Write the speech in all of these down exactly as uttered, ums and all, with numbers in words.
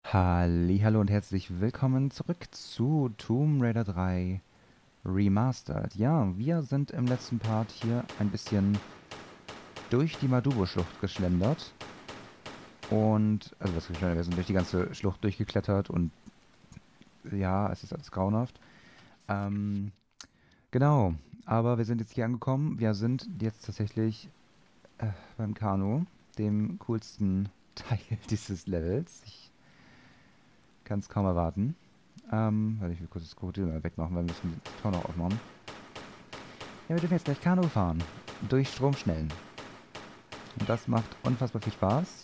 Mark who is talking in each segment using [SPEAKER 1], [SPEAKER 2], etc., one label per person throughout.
[SPEAKER 1] Hallihallo und herzlich willkommen zurück zu Tomb Raider drei Remastered. Ja, wir sind im letzten Part hier ein bisschen durch die Madubo-Schlucht geschlendert. Und, also was geschlendert, wir sind durch die ganze Schlucht durchgeklettert und ja, es ist alles grauenhaft. Ähm, genau, aber wir sind jetzt hier angekommen. Wir sind jetzt tatsächlich äh, beim Kanu, dem coolsten Teil dieses Levels. Ich kann es kaum erwarten. Ähm, warte, ich will kurz das Krokodil mal wegmachen, weil wir müssen die Tor noch aufmachen. Ja, wir dürfen jetzt gleich Kanu fahren. Durch Stromschnellen. Und das macht unfassbar viel Spaß.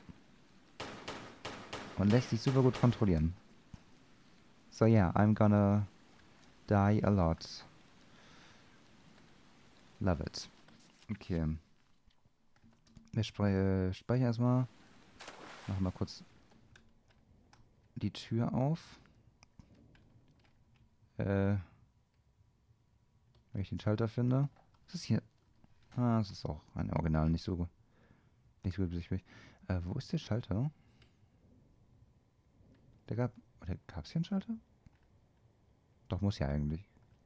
[SPEAKER 1] Und lässt sich super gut kontrollieren. So yeah, I'm gonna die a lot. Love it. Okay. Wir spre speichern erstmal. Machen mal kurz die Tür auf. Äh, wenn ich den Schalter finde. Was ist hier? Ah, das ist auch ein Original, nicht so, nicht so besichtlich. Äh, wo ist der Schalter? Der gab. Oder gab es hier einen Schalter? Doch, muss ja eigentlich.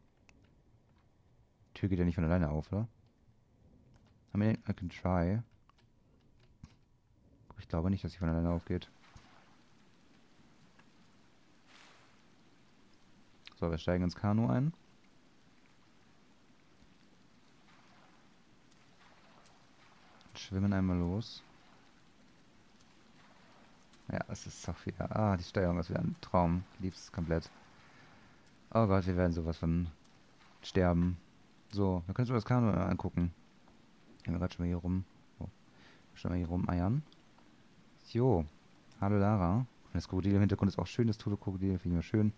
[SPEAKER 1] Die Tür geht ja nicht von alleine auf, oder? I mean, I can try. Ich glaube nicht, dass sie von alleine aufgeht. So, wir steigen ins Kanu ein. Schwimmen einmal los. Ja, es ist doch wieder. Ah, die Steuerung ist wieder ein Traum. Ich lieb's komplett. Oh Gott, wir werden sowas von sterben. So, wir können uns das Kanu angucken. Gehen wir gerade schon mal hier rum. Oh, schon mal hier rumeiern. Jo. Hallo Lara. Und das Krokodil im Hintergrund ist auch schön, das tote Krokodil. Finde ich immer schön.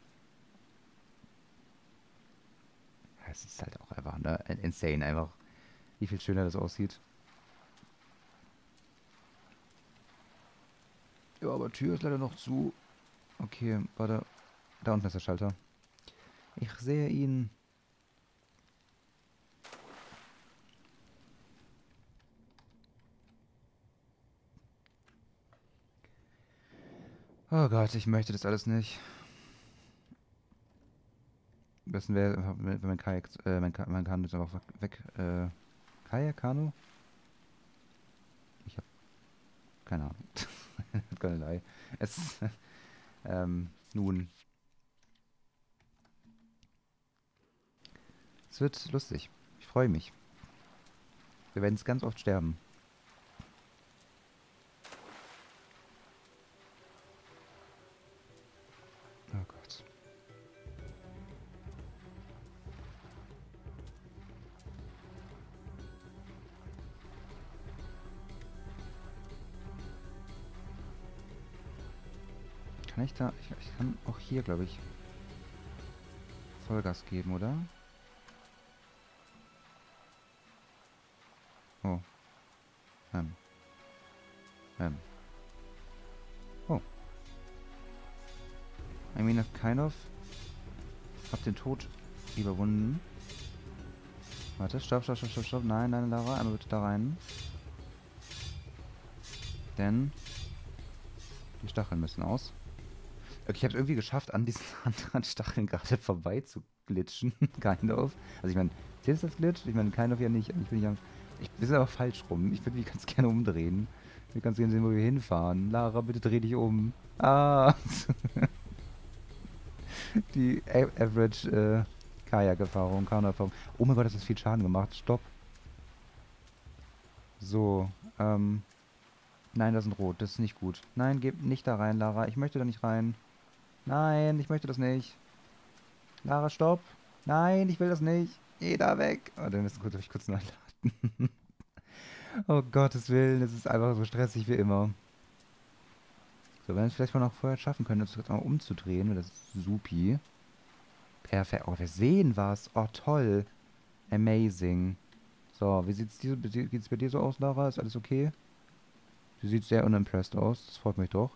[SPEAKER 1] Ja, es ist halt auch einfach ne, insane, einfach wie viel schöner das aussieht. Ja, aber Tür ist leider noch zu. Okay, warte. Da unten ist der Schalter. Ich sehe ihn. Oh Gott, ich möchte das alles nicht. Am besten wäre, wenn mein Kajak, äh, mein, Ka mein Kanu jetzt einfach weg, äh, Kajak, Kanu? Ich hab keine Ahnung. Keinerlei. Es, ähm, nun. Es wird lustig. Ich freue mich. Wir werden es ganz oft sterben. Oh Gott. Kann ich da, ich, ich kann auch hier, glaube ich, Vollgas geben, oder? Oh, ähm, ähm. Oh, I mean, I've kind of, hab den Tod überwunden. Warte, stopp, stopp, stopp, stopp, stopp. Nein, nein, Lara, einmal bitte da rein. Denn die Stacheln müssen aus. Okay, ich habe es irgendwie geschafft, an diesen anderen Stacheln gerade vorbei zu glitschen. Kind of. Also ich meine, ist das Glitch? Ich meine, kind of ja nicht. Ich bin nicht am... Ich, wir sind aber falsch rum. Ich würde mich ganz gerne umdrehen. Ich will ganz gerne sehen, wo wir hinfahren. Lara, bitte dreh dich um. Ah! Die A Average äh, Kajak-Erfahrung, Kanu-Erfahrung. Oh mein Gott, das hat viel Schaden gemacht. Stopp. So, ähm... Nein, das sind rot. Das ist nicht gut. Nein, geh nicht da rein, Lara. Ich möchte da nicht rein. Nein, ich möchte das nicht. Lara, stopp. Nein, ich will das nicht. Geh da weg. Oh, dann ist gut, ich kurz nachladen. Oh Gottes Willen, es ist einfach so stressig wie immer. So, wenn wir es vielleicht mal noch vorher schaffen können, das jetzt mal umzudrehen, das ist supi. Perfekt. Oh, wir sehen was. Oh, toll. Amazing. So, wie sieht's dir, geht's bei dir so aus, Lara? Ist alles okay? Sie sieht sehr unimpressed aus. Das freut mich doch.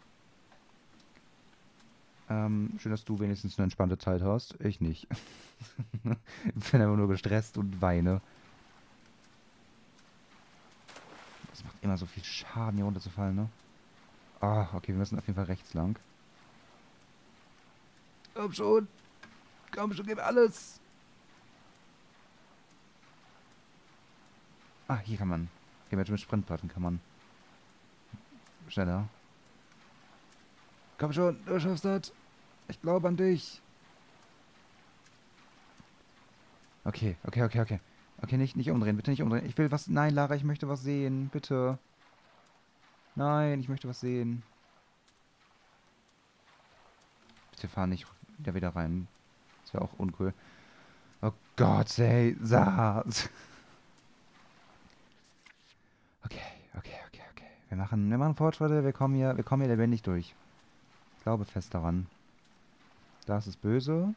[SPEAKER 1] Ähm, schön, dass du wenigstens eine entspannte Zeit hast. Ich nicht. Ich bin einfach nur gestresst und weine. Das macht immer so viel Schaden, hier runterzufallen, ne? Ah, okay, wir müssen auf jeden Fall rechts lang. Komm schon. Komm schon, gib alles. Ah, hier kann man. Okay, mit dem Sprintbutton kann man schneller. Komm schon, du schaffst das. Ich glaube an dich. Okay, okay, okay, okay. Okay, nicht, nicht umdrehen, bitte nicht umdrehen. Ich will was. Nein, Lara, ich möchte was sehen. Bitte. Nein, ich möchte was sehen. Bitte fahr nicht da wieder rein. Das wäre auch uncool. Oh Gott, ey, Saat. Okay, okay, okay, okay. Wir machen, wir machen Fortschritte, wir kommen hier, wir kommen hier lebendig durch. Ich glaube fest daran. Das ist böse.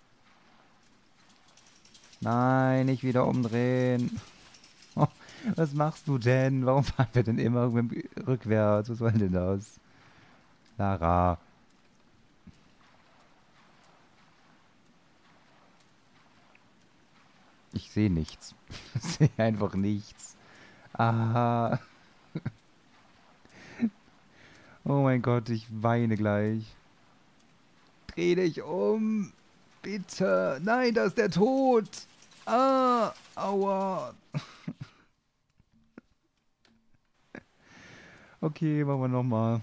[SPEAKER 1] Nein, nicht wieder umdrehen. Oh, was machst du denn? Warum fahren wir denn immer rückwärts? Was soll denn das? Lara. Ich sehe nichts. Ich sehe einfach nichts. Ah. Oh mein Gott, ich weine gleich. Dreh dich um. Bitte. Nein, das ist der Tod. Ah. Aua. Okay, machen wir nochmal.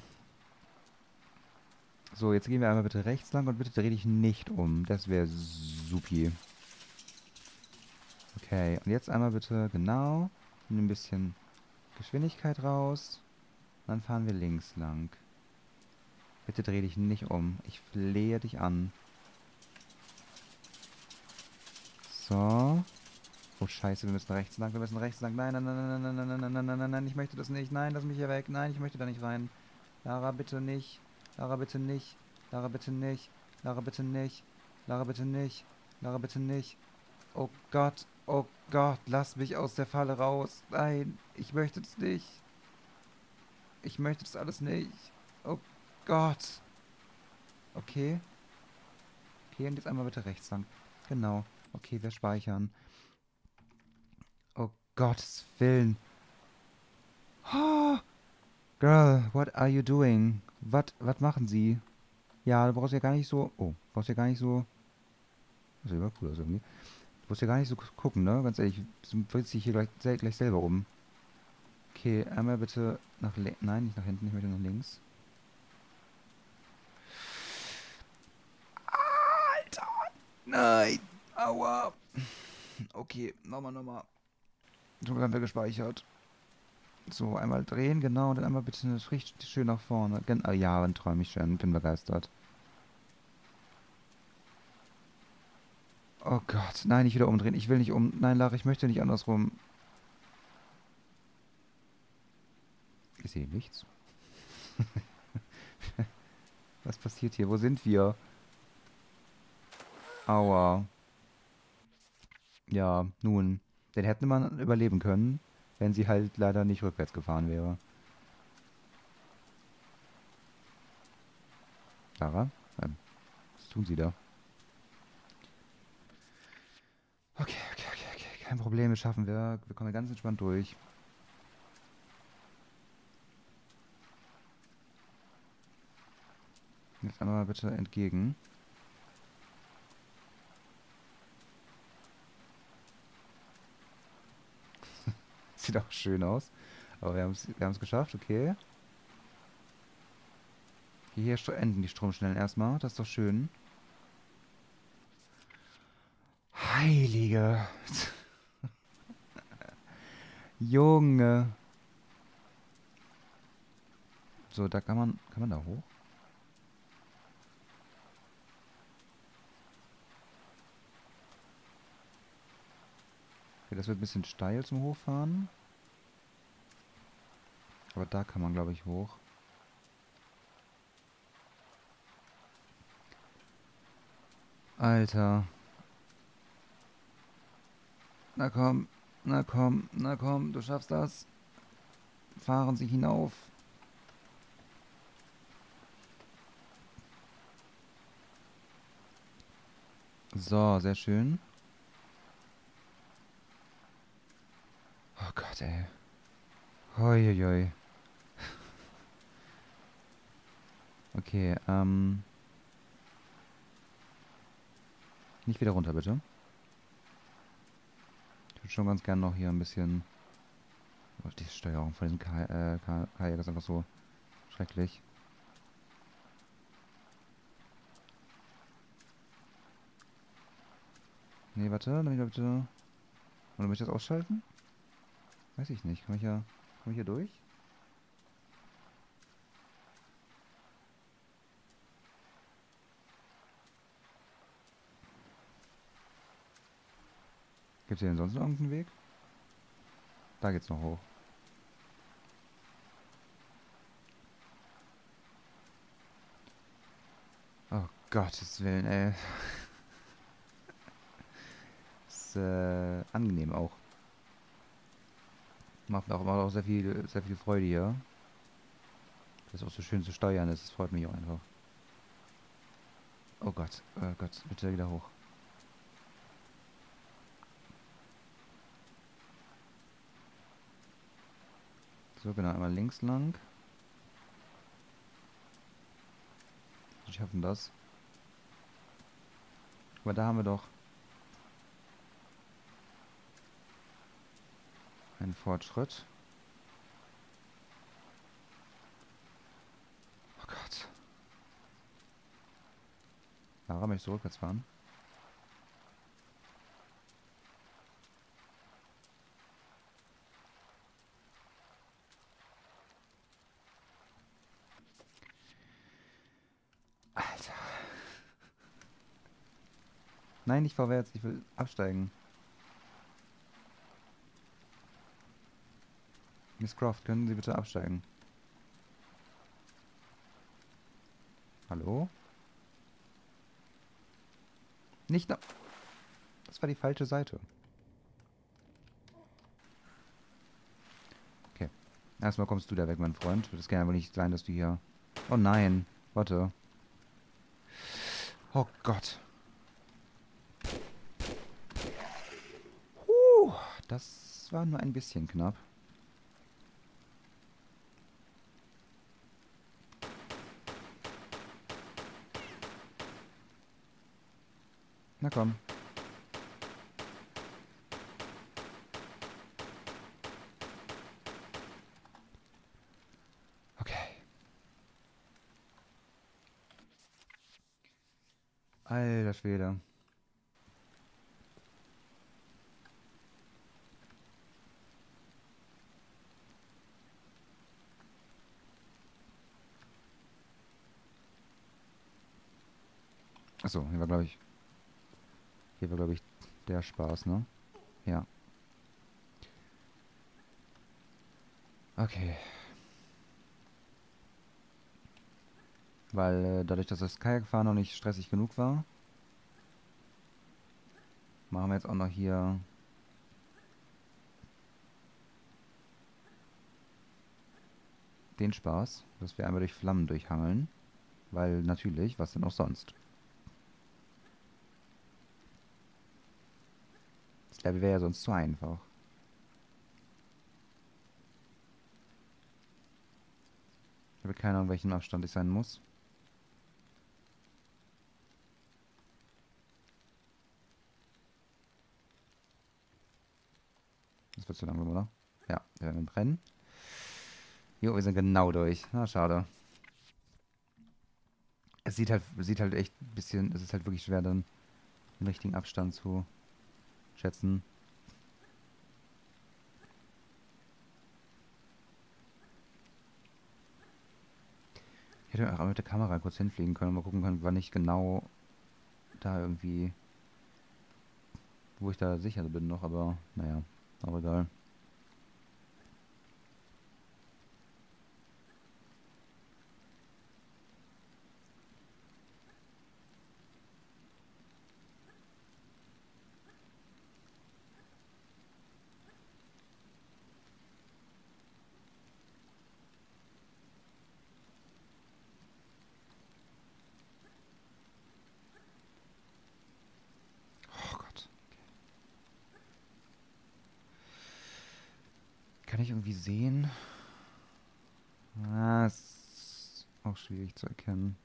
[SPEAKER 1] So, jetzt gehen wir einmal bitte rechts lang und bitte dreh dich nicht um. Das wäre supi. Okay, und jetzt einmal bitte genau. Nimm ein bisschen Geschwindigkeit raus. Dann fahren wir links lang. Bitte dreh dich nicht um. Ich flehe dich an. So. Oh scheiße, wir müssen rechts lang. Wir müssen rechts lang. Nein, nein, nein, nein, nein, nein, nein, nein, nein, nein, nein, nein. Ich möchte das nicht. Nein, lass mich hier weg. Nein, ich möchte da nicht rein. Lara, bitte nicht. Lara, bitte nicht. Lara, bitte nicht. Lara, bitte nicht. Lara, bitte nicht. Lara, bitte nicht. Oh Gott. Oh Gott. Lass mich aus der Falle raus. Nein, ich möchte das nicht. Ich möchte das alles nicht. Oh Gott. Okay. Okay, und jetzt einmal bitte rechts lang. Genau. Okay, wir speichern. Oh Gottes Willen. Oh, Girl, what are you doing? Was, was machen Sie? Ja, du brauchst ja gar nicht so... Oh, du brauchst ja gar nicht so... Das sieht aber cool aus irgendwie. Du musst ja gar nicht so gucken, ne? Ganz ehrlich, du willst dich hier gleich, sel- gleich selber um. Okay, einmal bitte nach links. Nein, nicht nach hinten, ich möchte nach links. Alter! Nein! Aua! Okay, nochmal, nochmal. So haben wir gespeichert. So, einmal drehen, genau, und dann einmal bitte richtig schön nach vorne. Gen ah, ja, dann träume ich schon, bin begeistert. Oh Gott, nein, nicht wieder umdrehen. Ich will nicht um... Nein, Lara, ich möchte nicht andersrum. Ich sehe nichts. Was passiert hier? Wo sind wir? Aua. Ja, nun. Den hätte man überleben können, wenn sie halt leider nicht rückwärts gefahren wäre. Lara? Ähm, was tun sie da? Okay, okay, okay, okay. Kein Problem, wir schaffen wir. Wir kommen ganz entspannt durch. Jetzt einmal bitte entgegen. Sieht auch schön aus. Aber wir haben es wir haben's geschafft, okay. Hier sto- enden die Stromschnellen erstmal. Das ist doch schön. Heilige. Junge. So, da kann man. Kann man da hoch? Okay, das wird ein bisschen steil zum Hochfahren. Aber da kann man, glaube ich, hoch. Alter. Na komm. Na komm. Na komm. Du schaffst das. Fahren Sie hinauf. So, sehr schön. Oh Gott, ey. Hoi, hoi, hoi. Okay, ähm... nicht wieder runter, bitte. Ich würde schon ganz gerne noch hier ein bisschen... Oh, die Steuerung von diesem Kaj äh, Kaj Kajak ist einfach so schrecklich. Nee, warte, dann wieder bitte... Oder möchte ich das ausschalten? Weiß ich nicht. Kann ich ja... Komm ich hier durch? Gibt es hier denn sonst noch irgendeinen Weg? Da geht's noch hoch. Oh Gottes Willen, ey. Ist äh, angenehm auch. Macht auch, macht auch sehr viel, sehr viel Freude hier. Das ist auch so schön zu steuern ist. Das freut mich auch einfach. Oh Gott, oh Gott, bitte wieder hoch. So, genau, einmal links lang. Wir schaffen das. Aber da haben wir doch einen Fortschritt. Oh Gott. Lara, möchtest du rückwärts fahren? Alter. Nein, nicht vorwärts, ich will absteigen. Miss Croft, können Sie bitte absteigen? Hallo? Nicht noch. Das war die falsche Seite. Okay. Erstmal kommst du da weg, mein Freund. Das kann aber nicht sein, dass du hier... Oh nein. Warte. Oh Gott. Puh, das war nur ein bisschen knapp. Na komm. Okay. Alter Schwede. Achso, hier war glaube ich... Hier war glaube ich der Spaß, ne? Ja. Okay. Weil äh, dadurch, dass das Kajakfahren noch nicht stressig genug war, machen wir jetzt auch noch hier den Spaß, dass wir einmal durch Flammen durchhangeln. Weil natürlich, was denn auch sonst? Das Level wäre ja sonst zu einfach. Ich habe keine Ahnung, welchen Abstand ich sein muss. Das wird zu langsam, oder? Ja, wir werden brennen. Jo, wir sind genau durch. Na, schade. Es sieht halt, sieht halt echt ein bisschen, es ist halt wirklich schwer, dann den richtigen Abstand zu schätzen. Ich hätte auch mit der Kamera kurz hinfliegen können und mal gucken können, wann ich genau da irgendwie, wo ich da sicher bin noch, aber naja, auch egal. Oh Gott. Kann ich irgendwie sehen? Ah, es auch schwierig zu erkennen.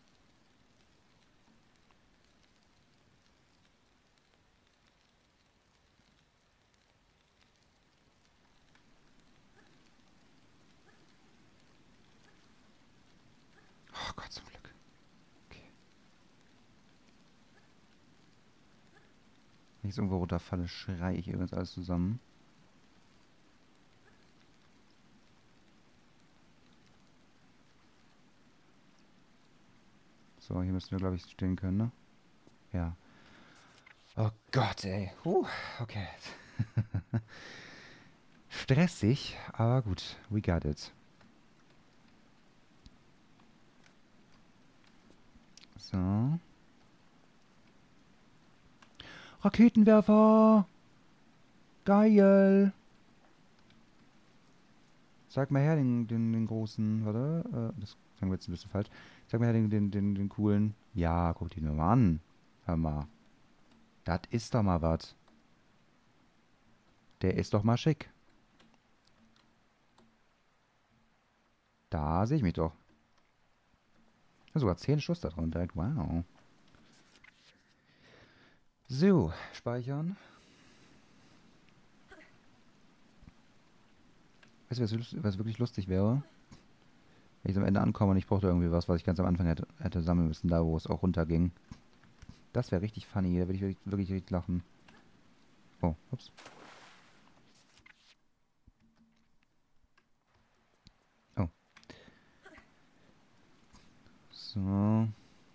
[SPEAKER 1] Oh Gott, zum Glück. Okay. Wenn ich jetzt irgendwo runterfalle, schreie ich übrigens alles zusammen. So, hier müssen wir, glaube ich, stehen können, ne? Ja. Oh Gott, ey. Huh, okay. Stressig, aber gut. We got it. So. Raketenwerfer! Geil! Sag mal her, den, den, den großen, warte, äh, das sagen wir jetzt ein bisschen falsch. Sag mal her, den, den, den, den coolen. Ja, guck die nur mal an. Hör mal. Das ist doch mal was. Der ist doch mal schick. Da sehe ich mich doch. Ja, sogar zehn Schuss da drin direkt. Wow. So, speichern. Weißt du, was, lust- was wirklich lustig wäre? Wenn ich am Ende ankomme und ich brauchte irgendwie was, was ich ganz am Anfang hätte, hätte sammeln müssen, da wo es auch runterging. Das wäre richtig funny. Da würde ich wirklich, wirklich richtig lachen. Oh, ups. Oh. So. Kann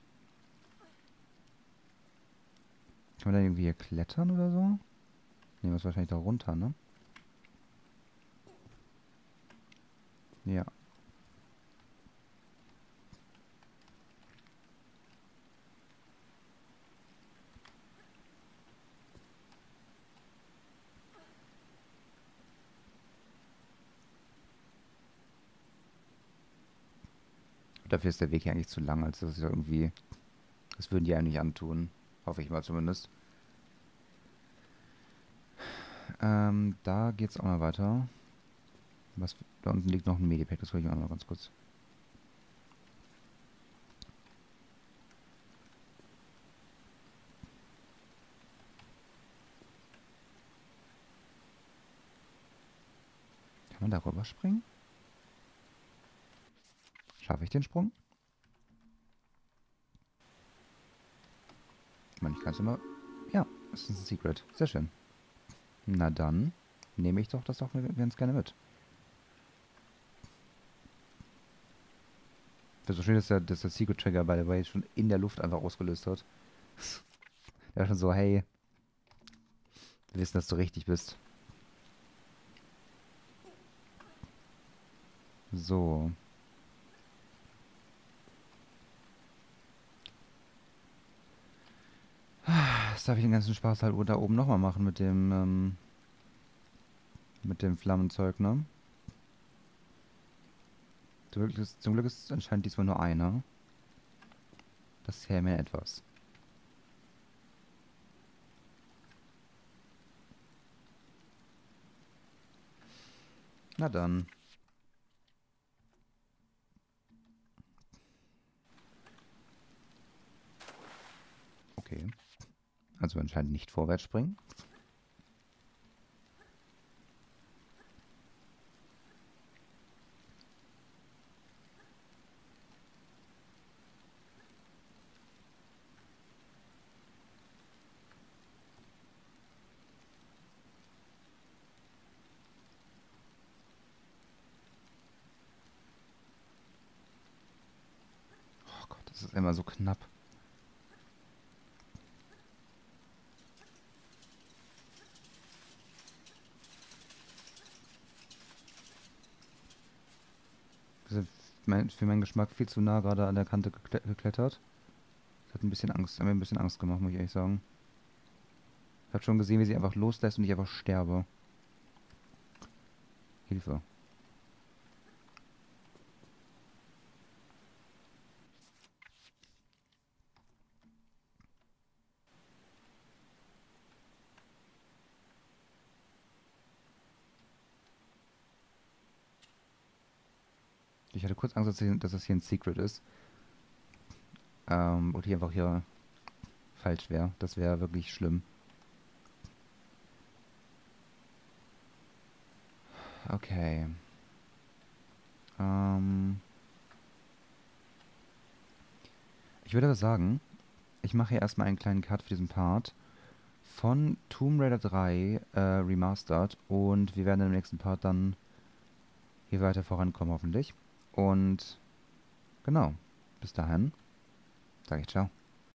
[SPEAKER 1] man da irgendwie hier klettern oder so? Ne, wir müssen wahrscheinlich da runter, ne? Ja. Dafür ist der Weg hier eigentlich zu lang, als dass es ja irgendwie. Das würden die einem nicht antun. Hoffe ich mal zumindest. Ähm, da geht's auch mal weiter. Was, da unten liegt noch ein Medipack, das hole ich mir auch mal ganz kurz. Kann man da rüberspringen? Schaffe ich den Sprung? Ich meine, ich kann es immer. Ja, das ist ein Secret. Sehr schön. Na dann nehme ich doch das doch ganz gerne mit. Das ist so schön, dass der, dass der Secret Trigger, by the way, schon in der Luft einfach ausgelöst hat. Der war schon so, hey, wir wissen, dass du richtig bist. So. Was darf ich den ganzen Spaß halt da oben nochmal machen mit dem, ähm, mit dem Flammenzeug, ne? Zum Glück ist, zum Glück ist anscheinend diesmal nur einer. Das ist ja mir etwas. Na dann. Okay. Also anscheinend nicht vorwärts springen. Oh Gott, das ist immer so knapp. Wir sind mein, für meinen Geschmack viel zu nah gerade an der Kante gekle geklettert. Das hat ein bisschen Angst, hat mir ein bisschen Angst gemacht, muss ich ehrlich sagen. Ich habe schon gesehen, wie sie einfach loslässt und ich einfach sterbe. Hilfe. Ich hatte kurz Angst, dass, hier, dass das hier ein Secret ist. Ähm, und hier einfach hier falsch wäre. Das wäre wirklich schlimm. Okay. Ähm, ich würde aber sagen, ich mache hier erstmal einen kleinen Cut für diesen Part von Tomb Raider drei äh, Remastered und wir werden im nächsten Part dann hier weiter vorankommen, hoffentlich. Und genau, bis dahin sage ich ciao.